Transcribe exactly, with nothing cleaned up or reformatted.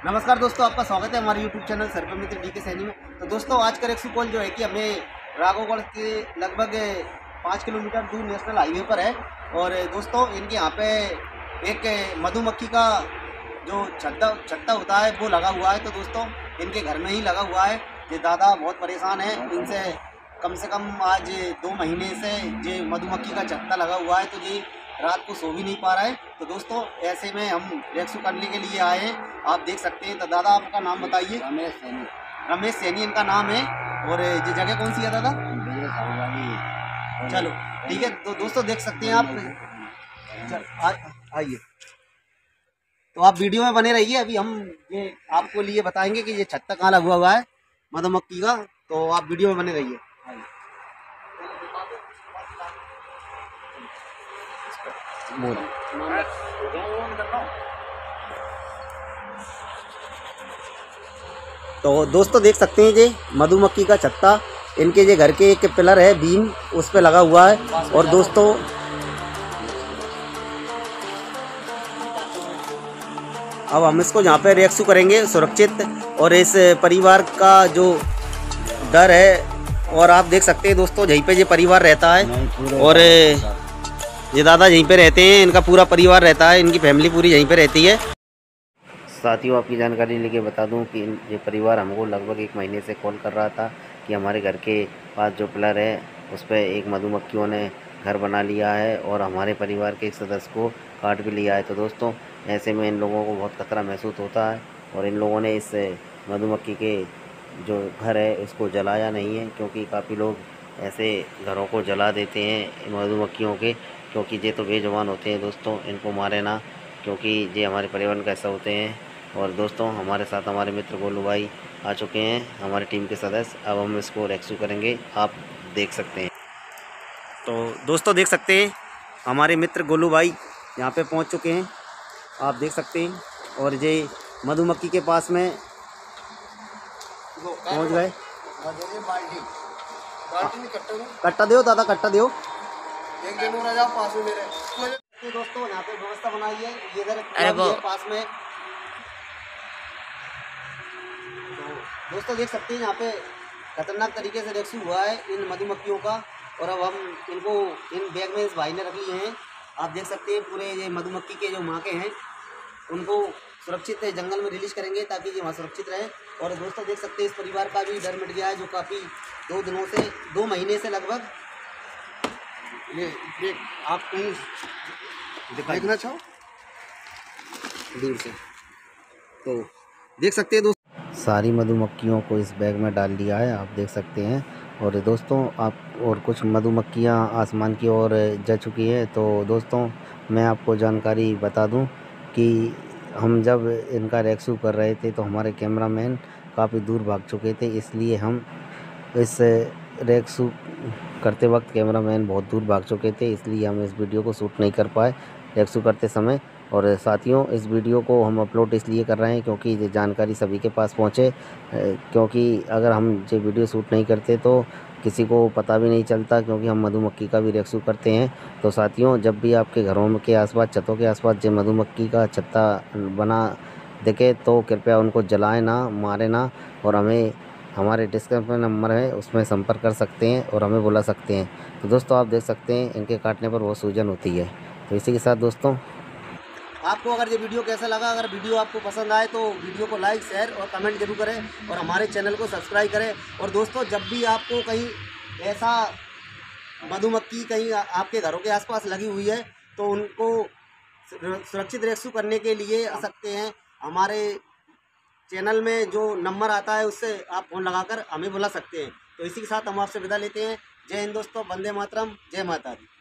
नमस्कार दोस्तों, आपका स्वागत है हमारे YouTube channel survey Mitra D K Saini में। तो दोस्तों आज का रेस्क्यू कॉल जो है कि हमें राघवगढ़ के लगभग पाँच किलोमीटर दूर नेशनल हाईवे पर है। और दोस्तों इनके यहाँ पे एक मधुमक्खी का जो छत्ता छत्ता होता है वो लगा हुआ है। तो दोस्तों इनके घर में ही लगा हुआ है। ये दादा बहुत परेशान है, इनसे कम से कम आज दो महीने से ये मधुमक्खी का छत्ता लगा हुआ है, तो ये रात को सो भी नहीं पा रहा है। तो दोस्तों ऐसे में हम रेस्क्यू करने के लिए आए हैं, आप देख सकते हैं। तो दादा आपका नाम बताइए। रमेश सैनी। रमेश सैनी इनका नाम है। और ये जगह कौन सी है दादा? चलो ठीक है। तो दोस्तों देख सकते हैं आप, आइए। तो आप वीडियो में बने रहिए, अभी हम ये आपको लिए बताएंगे कि ये छत्ता कहाँ लगा हुआ है मधुमक्खी का। तो आप वीडियो में बने रहिए। तो दोस्तों देख सकते हैं ये मधुमक्खी का छत्ता, इनके ये घर के एक पिलर है बीम, उस पे लगा हुआ है। और दोस्तों अब हम इसको यहाँ पे रेस्क्यू करेंगे सुरक्षित, और इस परिवार का जो डर है। और आप देख सकते हैं दोस्तों यहीं पे ये परिवार रहता है, और ये दादा यहीं पे रहते हैं, इनका पूरा परिवार रहता है, इनकी फैमिली पूरी यहीं पे रहती है। साथियों, आपकी जानकारी लेके बता दूं कि ये परिवार हमको लगभग एक महीने से कॉल कर रहा था कि हमारे घर के पास जो पिलर है उस पर एक मधुमक्खियों ने घर बना लिया है और हमारे परिवार के एक सदस्य को काट भी लिया है। तो दोस्तों ऐसे में इन लोगों को बहुत खतरा महसूस होता है, और इन लोगों ने इस मधुमक्खी के जो घर है उसको जलाया नहीं है, क्योंकि काफ़ी लोग ऐसे घरों को जला देते हैं मधुमक्खियों के, क्योंकि ये तो बेजुबान होते हैं। दोस्तों इनको मारे ना, क्योंकि ये हमारे परिवार का हिस्सा होते हैं। और दोस्तों हमारे साथ हमारे मित्र गोलू भाई आ चुके हैं, हमारी टीम के सदस्य। अब हम इसको रेस्क्यू करेंगे, आप देख सकते हैं। तो दोस्तों देख सकते हैं हमारे मित्र गोलू भाई यहाँ पे पहुँच चुके हैं, आप देख सकते हैं। और ये मधुमक्खी के पास में पहुँच गए। कट्टा दो दादा, कट्टा दो। दोस्तों यहाँ पे व्यवस्था बनाई है, ये इधर पास में। तो दोस्तों देख सकते हैं यहाँ पे खतरनाक तरीके से रेस्क्यू हुआ है इन मधुमक्खियों का। और अब हम इनको इन बैग में इस भाई ने रख लिए हैं, आप देख सकते हैं। पूरे ये मधुमक्खी के जो माँ के हैं उनको सुरक्षित जंगल में रिलीज करेंगे ताकि ये वहाँ सुरक्षित रहे। और दोस्तों देख सकते हैं इस परिवार का भी डर मिट गया है, जो काफ़ी दो दिनों से दो महीने से लगभग ये देख आप कहीं देखना चाहो दूर से, तो देख सकते हैं दोस्तों सारी मधुमक्खियों को इस बैग में डाल दिया है, आप देख सकते हैं। और दोस्तों आप और कुछ मधुमक्खियाँ आसमान की ओर जा चुकी है। तो दोस्तों मैं आपको जानकारी बता दूं कि हम जब इनका रेस्क्यू कर रहे थे तो हमारे कैमरामैन काफ़ी दूर भाग चुके थे, इसलिए हम इस रेस्क्यू करते वक्त कैमरामैन बहुत दूर भाग चुके थे, इसलिए हम इस वीडियो को शूट नहीं कर पाए रेस्क्यू करते समय। और साथियों इस वीडियो को हम अपलोड इसलिए कर रहे हैं क्योंकि ये जानकारी सभी के पास पहुंचे, क्योंकि अगर हम ये वीडियो शूट नहीं करते तो किसी को पता भी नहीं चलता, क्योंकि हम मधुमक्खी का भी रेस्क्यू करते हैं। तो साथियों जब भी आपके घरों के आसपास, छतों के आसपास जो मधुमक्खी का छत्ता बना दिखे तो कृपया उनको जलाएं ना, मारें ना। और हमें हमारे डिस्क्रिप्शन नंबर है उसमें संपर्क कर सकते हैं और हमें बुला सकते हैं। तो दोस्तों आप देख सकते हैं इनके काटने पर बहुत सूजन होती है। तो इसी के साथ दोस्तों आपको अगर ये वीडियो कैसा लगा, अगर वीडियो आपको पसंद आए तो वीडियो को लाइक, शेयर और कमेंट जरूर करें, और हमारे चैनल को सब्सक्राइब करें। और दोस्तों जब भी आपको कहीं ऐसा मधुमक्खी कहीं आपके घरों के आसपास लगी हुई है तो उनको सुरक्षित रेस्क्यू करने के लिए आ सकते हैं। हमारे चैनल में जो नंबर आता है उससे आप फ़ोन लगाकर हमें बुला सकते हैं। तो इसी के साथ हम आपसे विदा लेते हैं। जय हिंद दोस्तों, वंदे मातरम, जय माता दी।